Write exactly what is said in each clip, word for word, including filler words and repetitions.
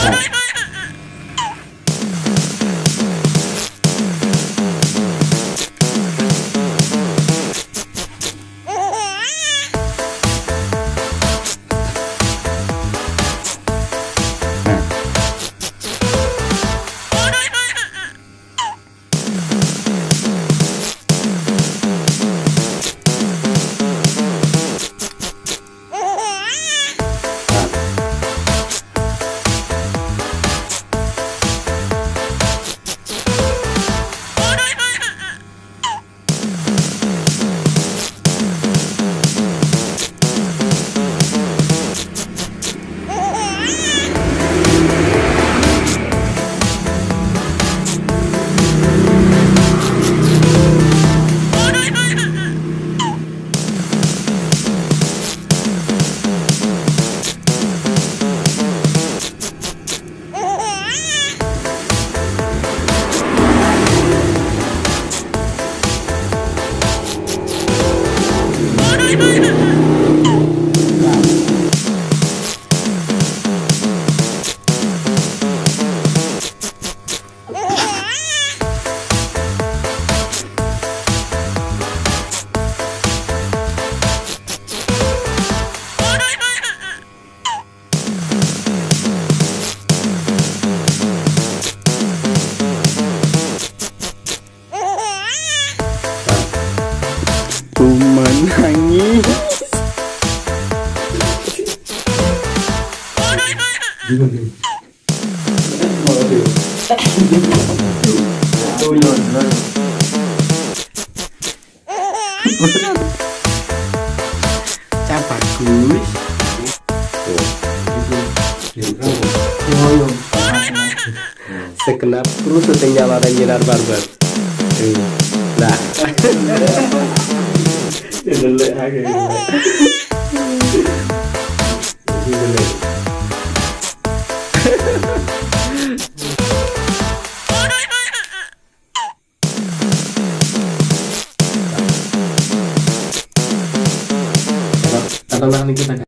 Menangis. Capak Gus. Sekenap kru syuting nyalaran nyinar barbar. Nah. Jelek aja. Katakanlah nih kita.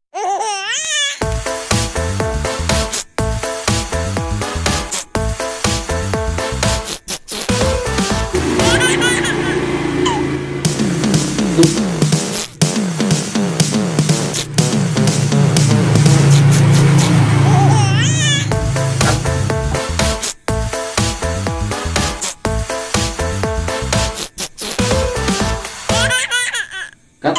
Cut.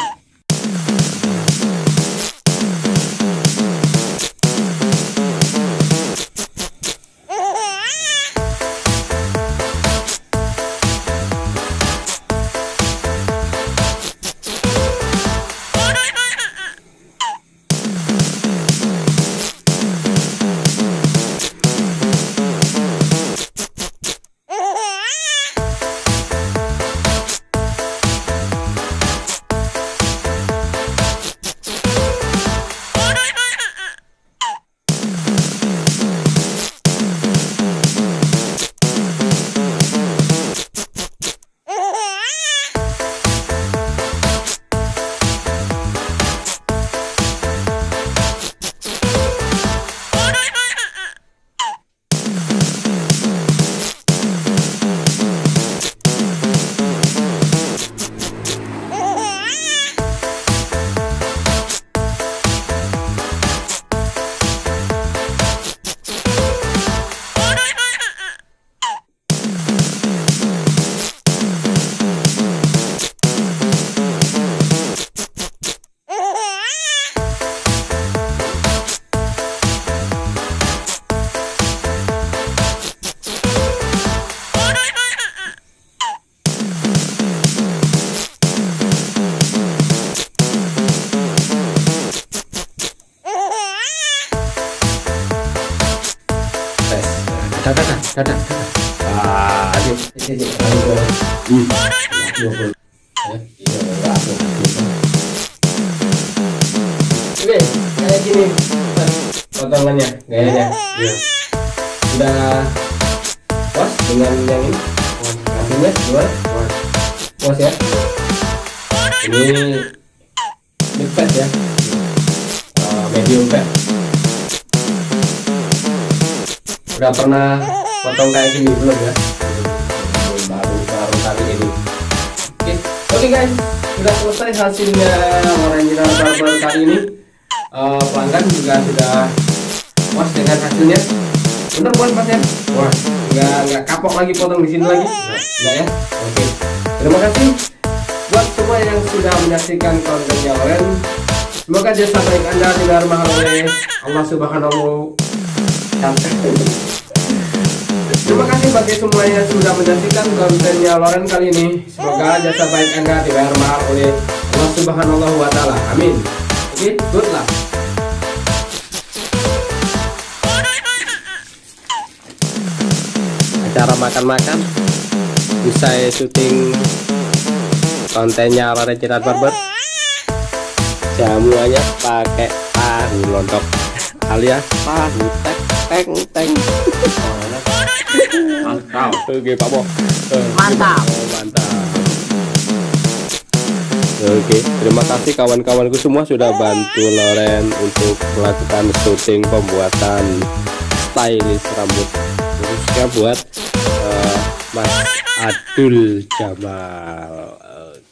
Dadah, dadah, dadah. Ah, aduh. Ini hmm. Oke, kayak gini potongannya, gayanya. Ya. Sudah puas dengan yang ini? Hasilnya gimana? Puas ya? Ini mid fat ya, uh, medium fat. Udah pernah potong kayak gini belum ya? Baru baru kali ini. Oke, oke guys, sudah selesai hasilnya Loren Barber kali ini. Uh, pelanggan juga sudah puas dengan hasilnya. Bener buat pasnya? Wah, nggak nggak kapok lagi potong di sini lagi? Nggak ya? Oke, terima kasih buat semua yang sudah menyaksikan kontennya Loren. Semoga jasa baik Anda tidak mahal oleh Allah Subhanahu. Terima kasih bagi semua yang sudah menyaksikan kontennya Loren kali ini. Semoga jasa baik Anda dibayar mahal oleh Allah Subhanahu wa taala. Amin. Oke, good luck. Acara makan-makan usai syuting kontennya Loren Barber. Jamuannya pakai tahu lontok alias tahu tek teng teng. Mantap. Oke Pak Bo. Mantap. Oh, mantap. Oke, terima kasih kawan-kawanku semua sudah bantu Loren untuk melakukan syuting pembuatan stylish rambut khususnya buat uh, Mas Adul Jamal.